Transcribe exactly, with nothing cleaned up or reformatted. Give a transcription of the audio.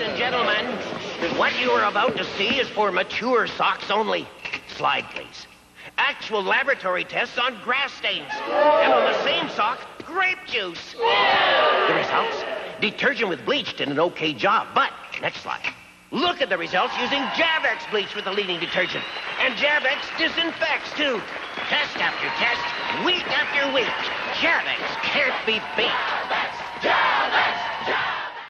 and gentlemen, what you are about to see is for mature socks only. Slide, please. Actual laboratory tests on grass stains. And on the same sock, grape juice. The results? Detergent with bleach did an okay job, but, next slide. Look at the results using Javex bleach with the leading detergent. And Javex disinfects, too. Test after test, week after week. Javex can't be beat. Javex! Javex!